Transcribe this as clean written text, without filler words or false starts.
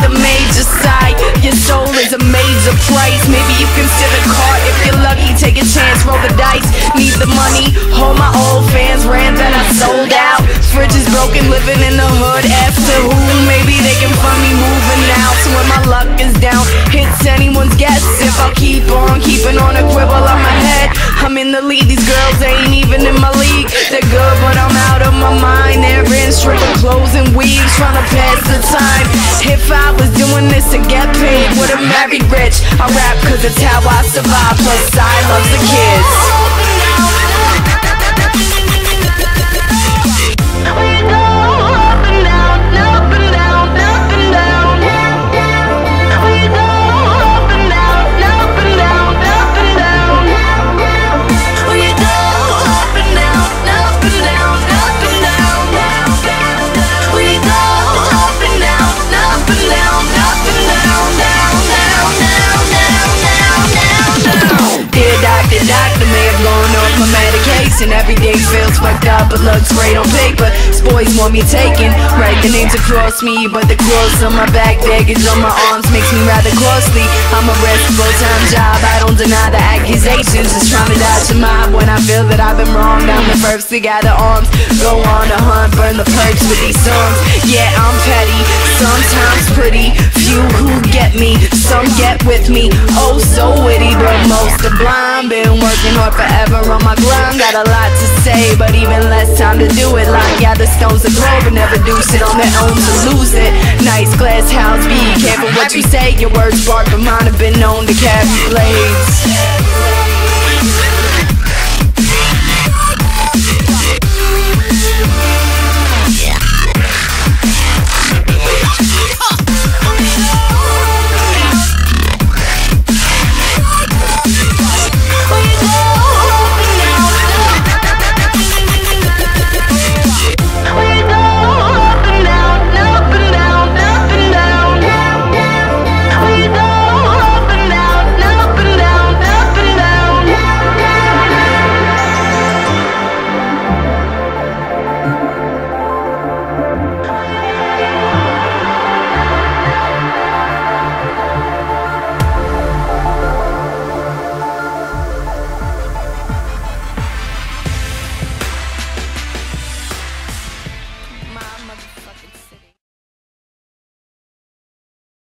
the major side. Your soul is a major price. Maybe you consider caught. If you're lucky, take a chance, roll the dice. Need the money, hold my old fans ran that I sold out. Fridge is broken, living in the hood. After who? Maybe they can fund me moving out. So when my luck is down, it's anyone's guess if I'll keep on keeping on a quibble on my head. I'm in the lead, these girls ain't even in my league. They're good, but I'm out of my mind. They're in stripping clothes and weaves, trying to pass the time. If I was doing this to get paid, would've married rich. I rap cause it's how I survive, plus I love the kids. Doctor may have gone off my medication. Every day feels fucked up, but looks great on paper. Boys want me taken, write the names across me, but the cross on my back, baggage on my arms makes me rather costly. I'm a risk full-time job, I don't deny the accusations. Just trying to dodge your mind when I feel that I've been wrong. I'm the first to gather arms, go on a hunt, burn the perks with these songs. Yeah, I'm petty, sometimes pretty. Few who get me, some get with me. Oh, so witty, but most are blind. Been working hard forever on my grind. Got a lot to say, but even less time to do it. Like, yeah, the stones are throw, but never do sit on their own to lose it. Nice glass house, be careful what you say. Your words spark, but mine have been known to carry blades.